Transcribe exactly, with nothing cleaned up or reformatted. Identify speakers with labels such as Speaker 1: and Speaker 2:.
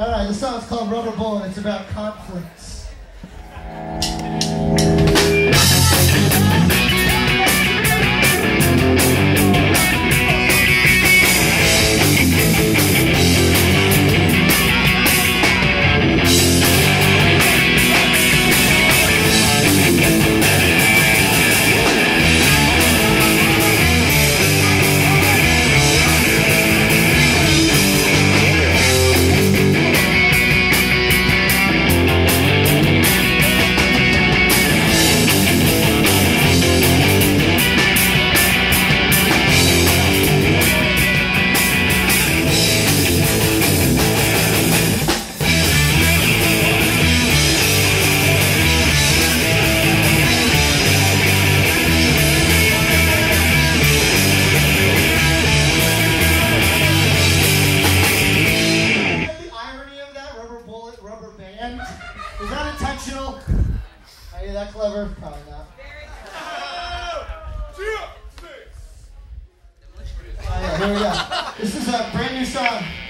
Speaker 1: Alright, the song's called Rubber Bullet. It's about conflicts. Is that intentional? Are you that clever? Probably not. Oh, yeah, here we go. This is a brand new song.